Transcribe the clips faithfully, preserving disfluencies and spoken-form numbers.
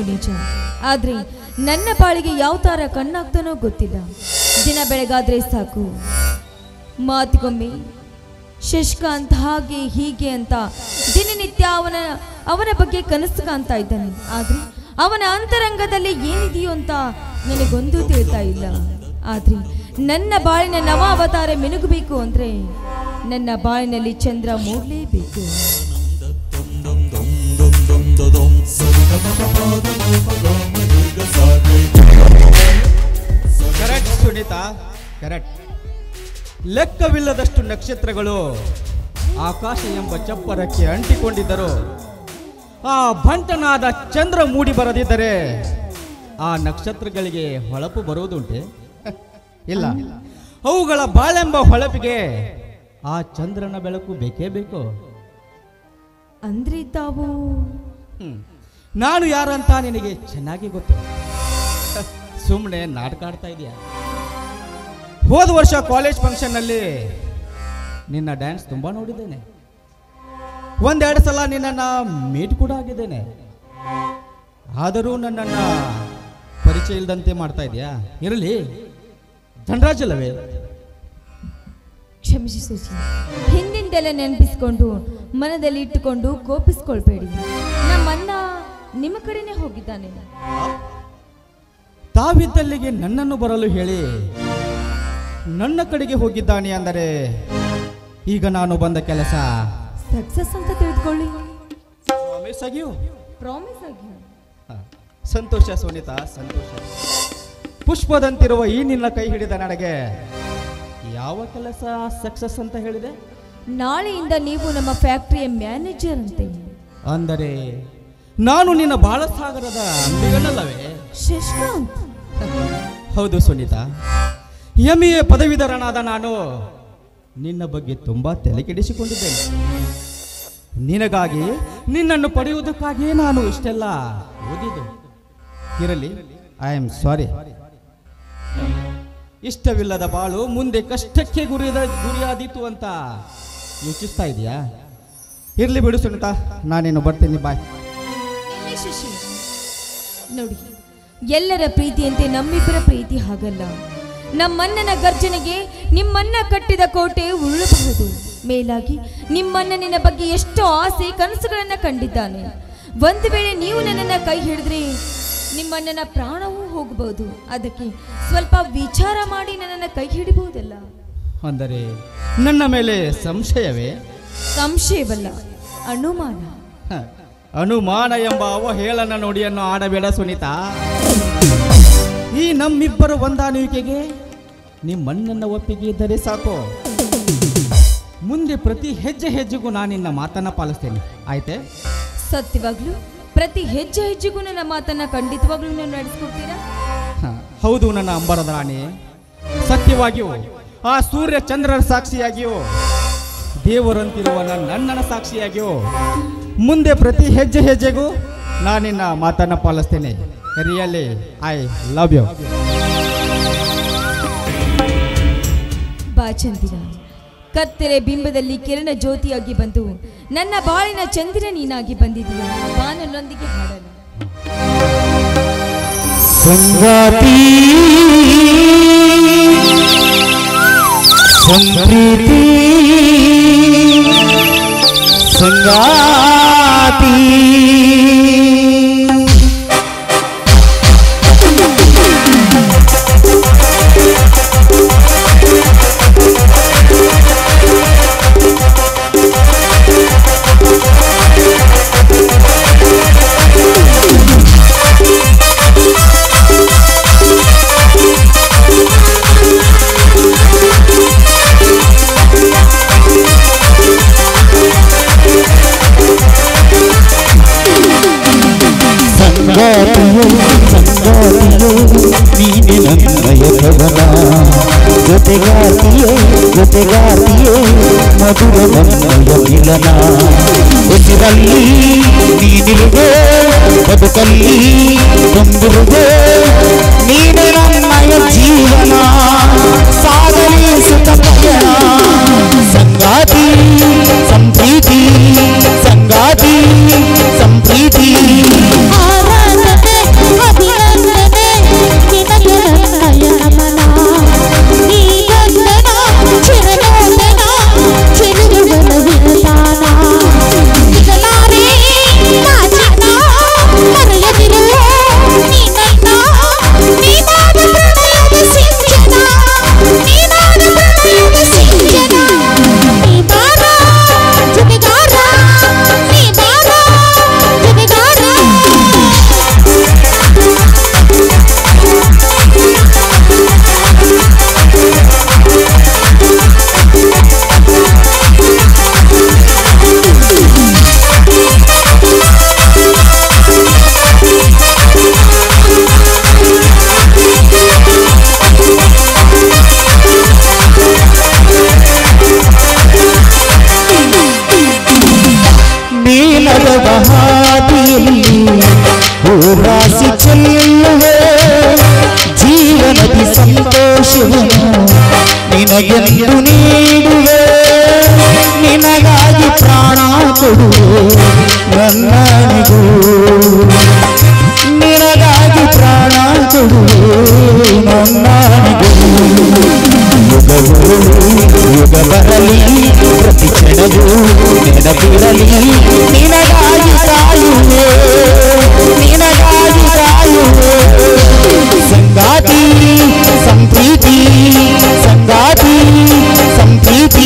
ನಿಜ, ಆದ್ರೆ ನನ್ನ ಬಾಳಿಗೆ ಯಾವ ತರ ಕಣ್ಣಾಗ್ತಾನೋ ಗೊತ್ತಿಲ್ಲ. ದಿನ ಬೆಳಗಾದ್ರೆ ಸಾಕು ಮಾತಿಗೊಮ್ಮೆ ಶಶಿಕಾಂತ್ ಹಾಗೆ ಹೀಗೆ ಅಂತ ದಿನನಿತ್ಯ ಅವನ ಅವನ ಬಗ್ಗೆ ಕನಸು ಕಾಣ್ತಾ ಇದ್ದಾನೆ. ಆದ್ರೆ ಅವನ ಅಂತರಂಗದಲ್ಲಿ ಏನಿದೆಯೋ ಅಂತ ನನಗೊಂದು ತಿಳಿತಾ ಇಲ್ಲ. ಆದ್ರೆ ನನ್ನ ಬಾಳಿನ ನವ ಅವತಾರ ಮಿನುಗಬೇಕು ಅಂದ್ರೆ ನನ್ನ ಬಾಳಿನಲ್ಲಿ ಚಂದ್ರ ಮೂಡಲೇಬೇಕು. Correct Sunita, correct. ಲೆಕ್ಕವಿಲ್ಲದಷ್ಟು ನಕ್ಷತ್ರಗಳು ಆಕಾಶ ಎಂಬ ಚಪ್ಪರಕ್ಕೆ ಅಂಟಿಕೊಂಡಿದ್ದರು. ಆ ಬಂಟನಾದ ಚಂದ್ರ ಮೂಡಿ ಬರದಿದ್ದರೆ ಆ ನಕ್ಷತ್ರಗಳಿಗೆ ಹೊಳಪು ಬರುವುದುಂಟೆ? ಇಲ್ಲ. ಅವುಗಳ ಬಾಳೆಂಬ ಹೊಳಪಿಗೆ ಆ ಚಂದ್ರನ ಬೆಳಕು ಬೇಕೇ ಬೇಕು. ಅಂದ್ರೆ ತಾವು ನಾನು ಯಾರಂತ ನಿನಗೆ ಚೆನ್ನಾಗಿ ಗೊತ್ತು. ಸುಮ್ಮನೆ ನಾಟಕ ಆಡ್ತಾ ಇದೆಯಾ? ಹೋದ ವರ್ಷ ಕಾಲೇಜ್ ಫಂಕ್ಷನ್ ನಲ್ಲಿ ನಿನ್ನ ಡ್ಯಾನ್ಸ್ ತುಂಬಾ ನೋಡಿದ್ದೇನೆ. ಒಂದೆರಡು ಸಲ ನಿನ್ನನ್ನು ಮೀಟ್ ಕೂಡ ಆಗಿದ್ದೇನೆ. ಆದರೂ ನನ್ನನ್ನು ಪರಿಚಯ ಇಲ್ಲದಂತೆ ಮಾಡ್ತಾ ಇದೆಯಾ? ಇರಲಿ, ಧನರಾಜಲ್ಲವೇ? ಕ್ಷಮಿಸಿ ಸುಚಿ, ಹಿಂದಿಂದೆಲ್ಲ ನೆನಪಿಸ್ಕೊಂಡು ಮನದಲ್ಲಿ ಇಟ್ಟುಕೊಂಡು ಕೋಪಿಸ್ಕೊಳ್ಬೇಡಿ. ನಮ್ಮನ್ನ ನಿಮ್ಮ ಕಡೆನೆ ಹೋಗಿದ್ದಾನೆ. ತಾವಿದ್ದಲ್ಲಿಗೆ ನನ್ನನ್ನು ಬರಲು ಹೇಳಿ ನನ್ನ ಕಡೆಗೆ ಹೋಗಿದ್ದಾನೆ ಅಂದರೆ ಈಗ ನಾನು ಬಂದ ಕೆಲಸ ಸಕ್ಸಸ್ ಅಂತ ತಿಳಿದುಕೊಳ್ಳಿ. ಪ್ರಾಮಿಸ್ ಆಗಿಯೂ? ಪ್ರಾಮಿಸ್ ಆಗಿಯೂ. ಸಂತೋಷ ಸುನೀತಾ, ಸಂತೋಷ. ಪುಷ್ಪದಂತಿರುವ ಈ ನಿನ್ನ ಕೈ ಹಿಡಿದ ನನಗೆ ಯಾವ ಕೆಲಸ ಸಕ್ಸಸ್ ಅಂತ ಹೇಳಿದೆ? ನಾಳೆಯಿಂದ ನೀವು ನಮ್ಮ ಫ್ಯಾಕ್ಟರಿಯ ಮ್ಯಾನೇಜರ್ ಅಂತೆ. ಅಂದರೆ ನಾನು ನಿನ್ನ ಬಾಳಸಾಗರದ ಅಂಬಿಗನಲ್ಲವೇ? ಶಶಿಕಾಂತ್. ಹೌದು ಸುನೀತಾ, ಎಂ ಎ ಪದವೀಧರನಾದ ನಾನು ನಿನ್ನ ಬಗ್ಗೆ ತುಂಬಾ ತಲೆಕೆಡಿಸಿಕೊಂಡಿದ್ದೇನೆ. ನಿನಗಾಗಿ, ನಿನ್ನನ್ನು ಪಡೆಯುವುದಕ್ಕಾಗಿಯೇ ನಾನು ಇಷ್ಟೆಲ್ಲ ಓದಿದ್ದು. ಇರಲಿ, ಐ ಆಮ್ ಸಾರಿ. ಇಷ್ಟವಿಲ್ಲದ ಬಾಳು ಮುಂದೆ ಕಷ್ಟಕ್ಕೆ ಗುರಿದ ಗುರಿಯಾದೀತು ಅಂತ ಯೋಚಿಸ್ತಾ ಇದೆಯಾ? ಇರ್ಲಿ ಬಿಡು ಸುನೀತಾ, ನಾನೇನು ಬರ್ತೀನಿ, ಬಾಯ್. ಶಶಿ ನೋಡಿ, ಎಲ್ಲರ ಪ್ರೀತಿಯಂತೆ ನಮ್ಮಿಬ್ಬರ ಪ್ರೀತಿ ಹಾಗಲ್ಲ. ನಮ್ಮಣ್ಣನ ಗರ್ಜನೆಗೆ ನಿಮ್ಮನ್ನ ಕಟ್ಟಿದ ಕೋಟೆ ಉರುಳಬಹುದು. ಮೇಲಾಗಿ ನಿಮ್ಮಣ್ಣನಿನ ಬಗ್ಗೆ ಎಷ್ಟೋ ಆಸೆ ಕನಸುಗಳನ್ನ ಕಂಡಿದ್ದಾನೆ. ಒಂದು ವೇಳೆ ನೀವು ನನ್ನನ್ನ ಕೈ ಹಿಡಿದ್ರೆ ನಿಮ್ಮಣ್ಣನ ಪ್ರಾಣವೂ ಹೋಗಬಹುದು. ಅದಕ್ಕೆ ಸ್ವಲ್ಪ ವಿಚಾರ ಮಾಡಿ ನನ್ನನ್ನ ಕೈ ಹಿಡಿಬಹುದಲ್ಲ? ಅಂದರೆ ನನ್ನ ಮೇಲೆ ಸಂಶಯವೇ? ಸಂಶಯವಲ್ಲ, ಅನುಮಾನ. ಅನುಮಾನ ಎಂಬ ಅವಹೇಳನ ನುಡಿಯನ್ನು ಆಡಬೇಡ ಸುನೀತಾ. ಈ ನಮ್ಮಿಬ್ಬರ ಹೊಂದಾಣಿಕೆಗೆ ನಿಮ್ಮಣ್ಣನ ಒಪ್ಪಿಗೆ ಇದ್ದರೆ ಸಾಕು. ಮುಂದೆ ಪ್ರತಿ ಹೆಜ್ಜೆ ಹೆಜ್ಜೆಗೂ ನಾನಿನ್ನ ಮಾತನ್ನ ಪಾಲಿಸ್ತೇನೆ, ಆಯ್ತೆ? ಸತ್ಯವಾಗ್ಲೂ ಪ್ರತಿ ಹೆಜ್ಜೆ ಹೆಜ್ಜೆಗೂ ನನ್ನ ಮಾತನ್ನ ಖಂಡಿತವಾಗ್ಲೂ ನೀವು ನಡೆಸ್ಕೊಡ್ತೀರಾ? ಹೌದು ನನ್ನ ಅಂಬರದ ರಾಣಿ, ಸತ್ಯವಾಗಿಯೂ ಆ ಸೂರ್ಯ ಚಂದ್ರರ ಸಾಕ್ಷಿಯಾಗಿಯೂ ದೇವರಂತಿರುವ ನನ್ನನ ಸಾಕ್ಷಿಯಾಗಿಯೂ ಮುಂದೆ ಪ್ರತಿ ಹೆಜ್ಜೆ ಹೆಜ್ಜೆಗೂ ನಾನಿನ್ನ ಮಾತನ್ನ ಪಾಲಿಸ್ತೇನೆ. Really I love you. ಬಾ ಚಂದಿರ, ಕತ್ತಲೆ ಬಿಂಬದಲ್ಲಿ ಕಿರಣ ಜ್ಯೋತಿಯಾಗಿ ಬಂದು ನನ್ನ ಬಾಳಿನ ಚಂದಿರ ನೀನಾಗಿ ಬಂದಿದ್ದೀಯ. ಬಾ ನನ್ನೊಂದಿಗೆ ಹಾಡಲು. ಸಂಗಾತಿ ಸಂಪ್ರೀತಿ ಸಂಗಾತಿ ನೀನೆ ನನ್ನಯ ಭವನ, ಜೊತೆಗಾತಿಯೇ ಜೊತೆಗಾತಿಯೇ ಮಧುರ ನನ್ನಯ ಮಿಲನ. ಉಸಿರಲ್ಲಿ ನೀನಿರುವೆ, ಬದುಕಲ್ಲಿ ತುಂಬಿರುವೆ, ನೀನೆ ನನ್ನಯ ಜೀವನ, ಸಾಗಲಿ ಸುತ ಪಯಣ. ಸಂಗಾತಿ ಸಂಪ್ರೀತಿ ಸಂಗಾತಿ ಸಂಪ್ರೀತಿ. ಆರಾಧನೆ ರಾಶಿ ಚೆಲ್ಲುವೆ ಜೀವನದಿ ಸಂತೋಷವನ್ನು ನಿನಗೆಂದು ನೀಡುವೆ ನಿನಗಾಗಿ ಪ್ರಾಣ ಕೊಡುವೆ ನನ್ನನಿಗೂ ನಿನಗಾಗಿ ಪ್ರಾಣ ಕೊಡುವೆ ನನ್ನನಿಗೂ ಯುಗವು ಯುಗ ಬರಲಿ ಪ್ರತಿ ಕ್ಷಣವೂ ನೆನಪಿರಲಿ ನಿನಗಾಗಿ ಕಾಯುವೆ ನಿನಗಾಗಿ ಕಾಯುವೆ ಸಂಗಾತಿ ಸಂಪ್ರೀತಿ ಸಂಗಾತಿ ಸಂಪ್ರೀತಿ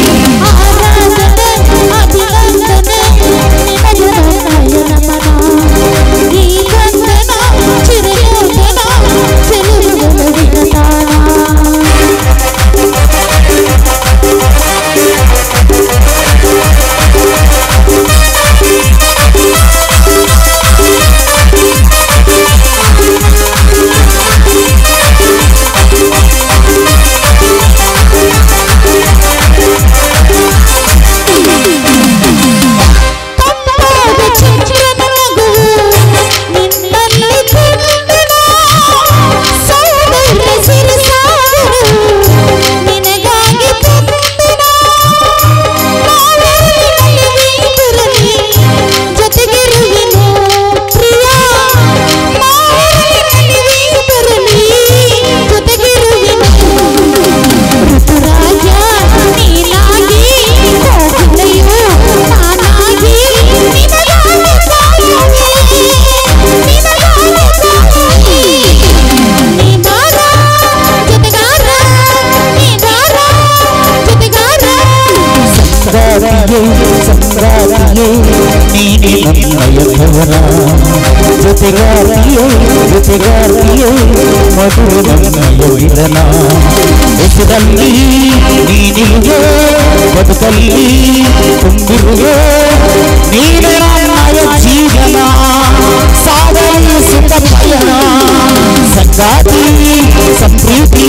ಜೊತೆಗಾರಿಯೇ ಜೊತೆಗಾರಿಯೇ ಮಧುರ ನನ್ನಯ ವಿಲನ ಹೆಸರಲ್ಲಿ ನೀನಿರುವೆ ಬದುಕಲ್ಲಿ ತುಂಬಿರುವೆ ನೀನೇ ನನ್ನಯ ಜೀವನ ಸಾಗಲಿ ಸುಖ ಪಯಣ ಸಂಗಾತಿ ಸಂಪ್ರೀತಿ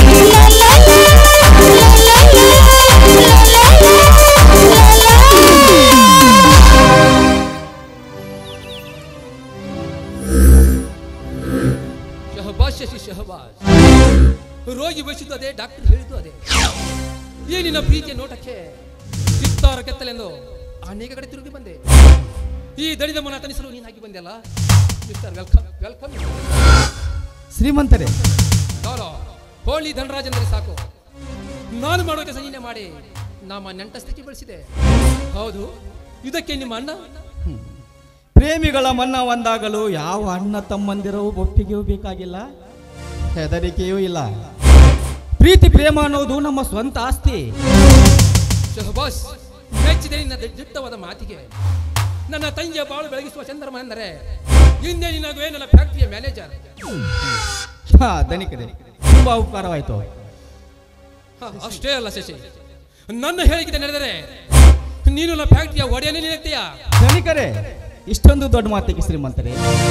ಶಹಬಾಜ್ ಶಹಬಾಜ್ ರೋಗಿ ಬಯಸಿದ್ದು ಅದೇ ಡಾಕ್ಟರ್ ಹೇಳಿದ್ದು ಅದೇ ಈ ನಿನ್ನ ಪ್ರೀತಿಯ ನೋಟಕ್ಕೆ ಚಿತ್ತಾರ ಕೆತ್ತಲೆಂದು ಅನೇಕ ಕಡೆ ತಿರುಗಿ ಬಂದೆ ಈ ದಣಿದ ಮನ ತನಿಸಲು ನೀನು ಹಾಕಿ ಬಂದೆ ಅಲ್ಲ ಮಿಸ್ಟರ್ ವೆಲ್ಕಮ್ ವೆಲ್ಕಮ್ ಶ್ರೀಮಂತರೇ ನೋಡೋ ಹೋಳಿ ಧನರಾಜಂದರೆ ಸಾಕು ನಾನು ಮಾಡೋ ಕೆಲಸ ನೀನೇ ಮಾಡಿ ನಮ್ಮ ನೆಂಟಸ್ಥಿತಿ ಬೆಳೆಸಿದೆ ಹೌದು ಇದಕ್ಕೆ ನಿಮ್ಮ ಅಣ್ಣ ಪ್ರೇಮಿಗಳ ಮನ್ನ ಒಂದಾಗಲು ಯಾವ ಅಣ್ಣ ತಮ್ಮಂದಿರವು ಒಪ್ಪಿಗೆಯೂ ಬೇಕಾಗಿಲ್ಲ ಹೆದರಿಕೆಯೂ ಇಲ್ಲ ಪ್ರೀತಿ ಪ್ರೇಮ ಅನ್ನೋದು ನಮ್ಮ ಸ್ವಂತ ಆಸ್ತಿ ಶಹಬಾಸ್ ಮೆಚ್ಚಿದೆ ನಿನ್ನ ದಿಟ್ಟವಾದ ಮಾತಿಗೆ ನನ್ನ ತಂಗಿಯ ಬಾಳು ಬೆಳಗಿಸುವ ಚಂದ್ರಮ ಎಂದರೆ ಹಿಂದೆ ನಿನಗುವೆ ನನ್ನ ಫ್ಯಾಕ್ಟರಿಯ ಮ್ಯಾನೇಜರ್ ಹಾ ಧನಿಕರೇ ತುಂಬಾ ಉಪಕಾರವಾಯಿತು ಅಷ್ಟೇ ಅಲ್ಲ ಶಶಿ ನನ್ನ ಹೇಳಿಕೆ ನಡೆದರೆ ನೀನು ನನ್ನ ಫ್ಯಾಕ್ಟರಿಯ ಒಡೆಯನೇ ನಿಲ್ತೀಯ ಧನಿಕರೇ ಇಷ್ಟೊಂದು ದೊಡ್ಡ ಮಾತಿಗೆ ಶ್ರೀಮಂತರೇ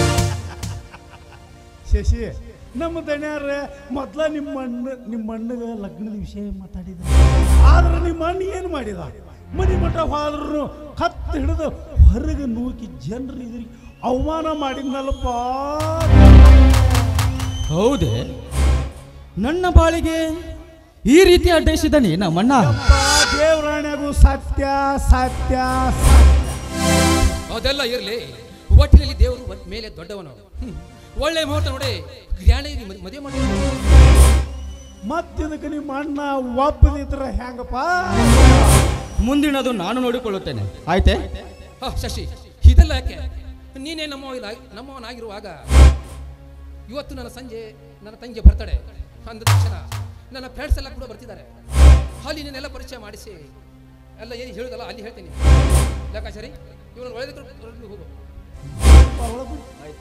ಶಶಿ ನಮ್ಮ ದಣ್ಯಾರ ಮೊದ್ಲ ನಿಮ್ಮ ಅಣ್ಣ ನಿಮ್ಮ ಅಣ್ಣಗ ಲಗ್ನದ ವಿಷಯ ಮಾತಾಡಿದ ಆದ್ರೆ ನಿಮ್ಮ ಅಣ್ಣ ಏನು ಮಾಡಿದ ಮನಿ ಮಠ ಹೋದ್ರು ಕತ್ತು ಹಿಡಿದು ಹೊರಗೆ ನೂಕಿ ಜನರು ಇದ್ರಿಗೆ ಅವಮಾನ ಮಾಡಿದ್ನಲ್ಲಪ್ಪ ಹೌದೇ ನನ್ನ ಬಾಳಿಗೆ ಈ ರೀತಿ ಅಡ್ಡಯಿಸಿದನಿ ನಮ್ಮಣ್ಣ ದೇವರಾಣ್ಯಾಗೂ ಸತ್ಯ ಸತ್ಯ ಅದೆಲ್ಲ ಇರಲಿ ಒಟ್ಟಿನಲ್ಲಿ ದೇವರು ಮೇಲೆ ದೊಡ್ಡವನು ಒಳ್ಳೆ ಮುಹೂರ್ತ ನೋಡಿ ಗ್ರ್ಯಾಂಡ್ ಮದುವೆ ಮಾಡಿ ಮತ್ತಿದಕ್ಕೆ ನಿಮ್ಮ ಅಣ್ಣ ಒಪ್ಪದಿದ್ರ ಹೆಂಗಪ್ಪ ಮುಂದಿನದು ನಾನು ನೋಡಿಕೊಳ್ಳುತ್ತೇನೆ ಆಯ್ತೆ ಹಾ ಶಶಿ ಇದೆಲ್ಲ ಯಾಕೆ ನೀನೇ ನಮ್ಮ ನಮ್ಮವನಾಗಿರುವಾಗ ಇವತ್ತು ನನ್ನ ಸಂಜೆ ನನ್ನ ತಂಗಿ ಬರ್ತಡೆ ಅಂದ ತಕ್ಷಣ ನನ್ನ ಫ್ರೆಂಡ್ಸ್ ಎಲ್ಲ ಕೂಡ ಬರ್ತಿದ್ದಾರೆ ಅಲ್ಲಿ ನೀನೆಲ್ಲ ಪರಿಚಯ ಮಾಡಿಸಿ ಎಲ್ಲ ಏನು ಹೇಳುದಲ್ಲ ಅಲ್ಲಿ ಹೇಳ್ತೀನಿ ಲೆಕ್ಕಾಚಾರಿ ಇವನು ಒಳ್ಳೆದಕ್ಕೆ ಹೋಗು ಆಯ್ತು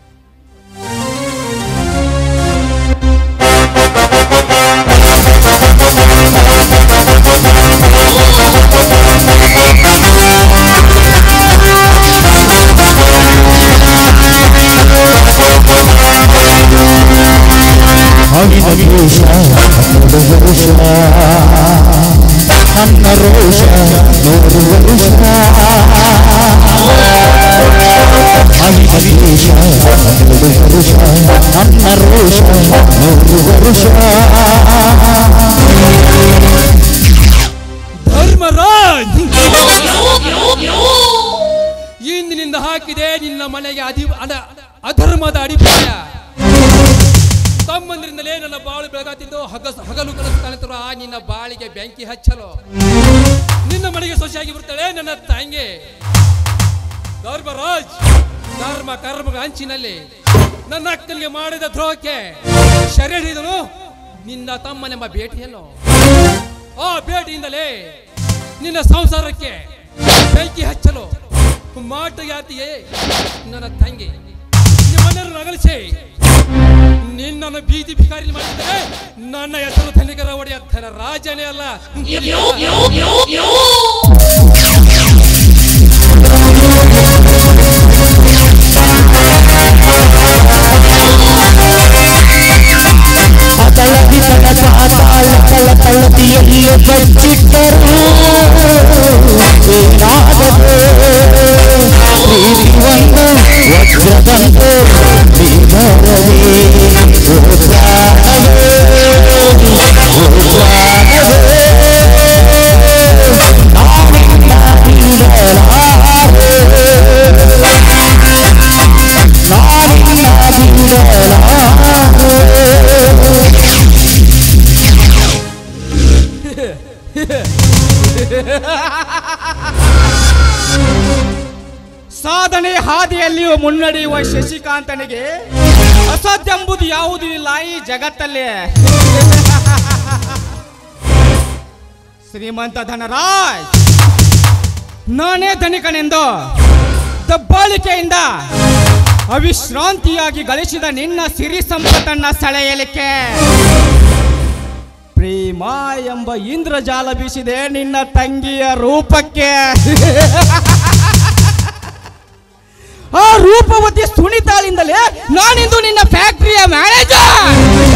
ನನ್ನ ರೋಷ ನೋಡು ವರುಷ ಹರಿ ಹರೀಶ ಅಧರ್ಮದ ಅಡಿಪಾಯ. ತಮ್ಮಂದ್ರಿಂದಲೇ ನನ್ನ ಬಾಳು ಬೆಳಗಾತಿದ್ದು ಹಗ ಹಗಲು ಕನಸು ಕಾಣುತ್ತಿರುವ ಆ ನಿನ್ನ ಬಾಳಿಗೆ ಬೆಂಕಿ ಹಚ್ಚಲು ನಿನ್ನ ಮನೆಗೆ ಸೊಸೆಯಾಗಿ ಬರ್ತಾಳೆ ನನ್ನ ತಂಗಿ. ಧರ್ಮರಾಜ್ ಧರ್ಮ ಕರ್ಮಗಳ ಅಂಚಿನಲ್ಲಿ ನನ್ನ ಅಕ್ಕನಿಗೆ ಮಾಡಿದ ದ್ರೋಹಕ್ಕೆ ಶರೀರ ಹಿಡಿದನು ನಿನ್ನ ತಮ್ಮನೆಂಬ ಭೇಟಿಯನ್ನು. ಆ ಭೇಟಿಯಿಂದಲೇ ನಿನ್ನ ಸಂಸಾರಕ್ಕೆ ಬೆಂಕಿ ಹಚ್ಚಲು ಮಾಟಗಾತಿಯೇ ನನ್ನ ತಂಗಿ. ನಿಮ್ಮನ್ನೆಲ್ಲ ಅಗಲಿಸಿ ನಿನ್ನನ್ನು ಬೀದಿ ಭಿಕಾರಿ ಮಾಡಿದರೆ ನನ್ನ ಹೆಸರು ಧನಿಕರ ಒಡೆಯ ಧನ ರಾಜನೇ ಅಲ್ಲ. ಅತಳದಿ ತಳ ಪಾತಾಳ ತಳ ತಳದಿಯಲ್ಲಿಯೇ ಬಚ್ಚಿಟ್ಟರು ಏನಾದರೂ ಪ್ರೀತಿವನ್ನು ವಜ್ರದಂತೆ ವಿಧರವೇ ಓ ಪ್ರಾಣವೇ ಓ ಪ್ರಾಣವೇ ನಾನಿನ್ನ ಬಿಡಲಾರೆ ನಾನಿನ್ನ ಬಿಡಲಾರೆ. ಸಾಧನೆ ಹಾದಿಯಲ್ಲಿಯೂ ಮುನ್ನಡೆಯುವ ಶಶಿಕಾಂತನಿಗೆ ಅಸಾಧ್ಯ ಎಂಬುದು ಯಾವುದೂ ಇಲ್ಲ ಈ ಜಗತ್ತಲ್ಲಿ. ಶ್ರೀಮಂತ ಧನರಾಜ್ ನಾನೇ ಧನಿಕನೆಂದು ದಬ್ಬಾಳಿಕೆಯಿಂದ ಅವಿಶ್ರಾಂತಿಯಾಗಿ ಗಳಿಸಿದ ನಿನ್ನ ಸಿರಿ ಸಂಪತ್ತನ್ನ ಸೆಳೆಯಲಿಕ್ಕೆ ಪ್ರೇಮ ಎಂಬ ಇಂದ್ರಜಾಲ ಬೀಸಿದೆ ನಿನ್ನ ತಂಗಿಯ ರೂಪಕ್ಕೆ. ಆ ರೂಪವತಿ ಸುನಿತಾಳಿಂದಲೇ ನಾನಿಂದು ನಿನ್ನ ಫ್ಯಾಕ್ಟರಿಯ ಮ್ಯಾನೇಜರ್.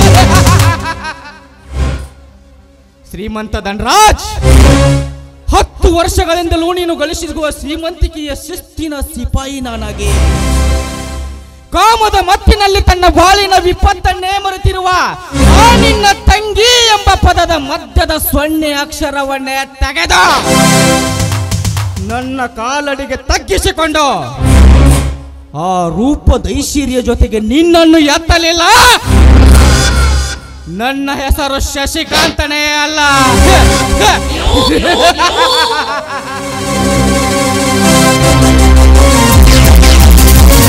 ಶ್ರೀಮಂತ ಧನರಾಜ್ ಹತ್ತು ವರ್ಷಗಳಿಂದಲೂ ನೀನು ಗಳಿಸಿರುವ ಶ್ರೀಮಂತಿಕೆಯ ಶಿಸ್ತಿನ ಸಿಪಾಯಿ ನಾನಾಗಿ ಕಾಮದ ಮತ್ತಿನಲ್ಲಿ ತನ್ನ ಬಾಳಿನ ವಿಪತ್ತನ್ನೇ ಮರೆತಿರುವ ಆ ನಿನ್ನ ತಂಗಿ ಎಂಬ ಪದದ ಮಧ್ಯದ ಸೊನ್ನೆ ಅಕ್ಷರವನ್ನೇ ತೆಗೆದ ನನ್ನ ಕಾಲಡಿಗೆ ತಗ್ಗಿಸಿಕೊಂಡು ಆ ರೂಪದೈಶ್ವರ್ಯ ಜೊತೆಗೆ ನಿನ್ನನ್ನು ಎತ್ತಲಿಲ್ಲ. ನನ್ನ ಹೆಸರು ಶಶಿಕಾಂತನೇ ಅಲ್ಲ.